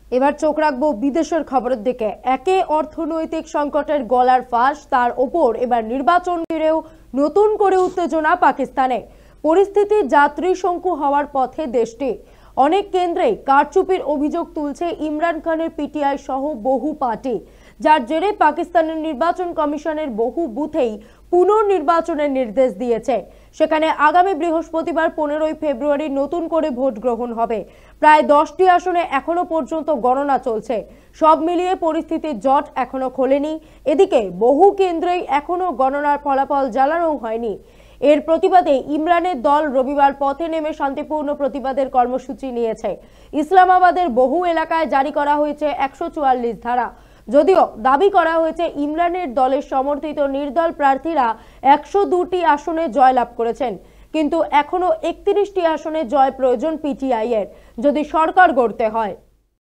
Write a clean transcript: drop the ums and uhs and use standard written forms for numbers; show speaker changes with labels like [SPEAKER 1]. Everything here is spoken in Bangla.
[SPEAKER 1] এবার চোখ রাখবো বিদেশের খবরের দিকে। একে অর্থনৈতিক সংকটের গলার ফাঁস, তার ওপর এবার নির্বাচন ঘিরেও নতুন করে উত্তেজনা পাকিস্তানে। পরিস্থিতি যাত্রী শঙ্কু হওয়ার পথে দেশটি। অনেক কেন্দ্রে কারচুপির অভিযোগ তুলছে ইমরান খানের পিটিআই সহ বহু পার্টি, যার জেরে পাকিস্তানের নির্বাচন কমিশনের বহু বুথেই পুনর্নির্বাচনের নির্দেশ দিয়েছে। সেখানে আগামী বৃহস্পতিবার 15ই ফেব্রুয়ারি নতুন করে ভোট গ্রহণ হবে। প্রায় 10টি আসনে এখনো পর্যন্ত গণনা চলছে। সব মিলিয়ে পরিস্থিতির জট এখনো খোলেনি। এদিকে বহু কেন্দ্রেই এখনো গণনার ফলাফল জানানো হয়নি। এর প্রতিবাদে ইমরানের দল রবিবার পথে নেমে শান্তিপূর্ণ প্রতিবাদের কর্মসূচি নিয়েছে। ইসলামাবাদের বহু এলাকায় জারি করা হয়েছে 144 ধারা। যদিও দাবি করা হয়েছে ইমরানের দলের সমর্থিত নির্দল প্রার্থীরা 102টি আসনে জয়লাভ করেছেন, কিন্তু এখনো 31টি আসনে জয় প্রয়োজন পিটিআই এর, যদি সরকার গড়তে হয়।